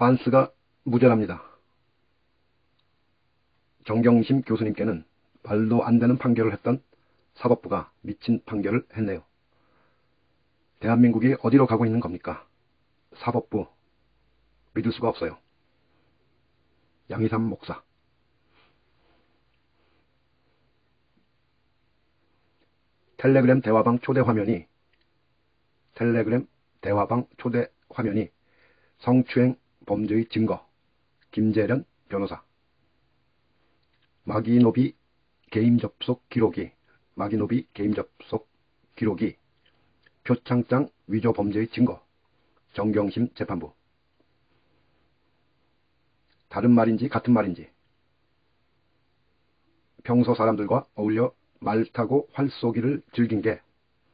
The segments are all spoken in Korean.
반스가 무죄랍니다. 정경심 교수님께는 말도 안 되는 판결을 했던 사법부가 미친 판결을 했네요. 대한민국이 어디로 가고 있는 겁니까? 사법부 믿을 수가 없어요. 양희삼 목사. 텔레그램 대화방 초대 화면이 성추행 범죄의 증거. 김재련 변호사. 마기노비 게임 접속 기록이 표창장 위조 범죄의 증거. 정경심 재판부. 다른 말인지 같은 말인지. 평소 사람들과 어울려 말 타고 활 쏘기를 즐긴 게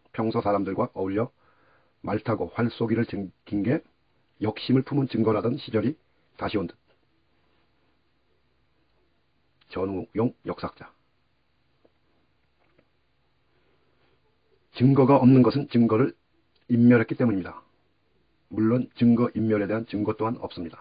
역심을 품은 증거라던 시절이 다시 온 듯. 전우용 역사학자. 증거가 없는 것은 증거를 인멸했기 때문입니다. 물론 증거 인멸에 대한 증거 또한 없습니다.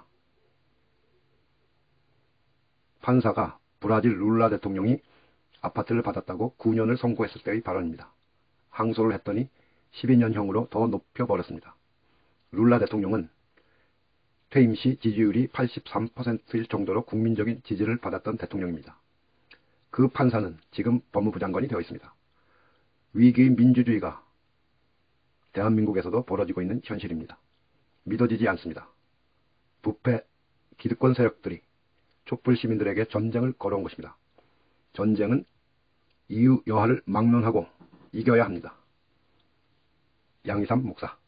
판사가 브라질 룰라 대통령이 아파트를 받았다고 9년을 선고했을 때의 발언입니다. 항소를 했더니 12년형으로 더 높여버렸습니다. 룰라 대통령은 퇴임 시 지지율이 83%일 정도로 국민적인 지지를 받았던 대통령입니다. 그 판사는 지금 법무부 장관이 되어 있습니다. 위기의 민주주의가 대한민국에서도 벌어지고 있는 현실입니다. 믿어지지 않습니다. 부패 기득권 세력들이 촛불 시민들에게 전쟁을 걸어온 것입니다. 전쟁은 이유 여하를 막론하고 이겨야 합니다. 양희삼 목사.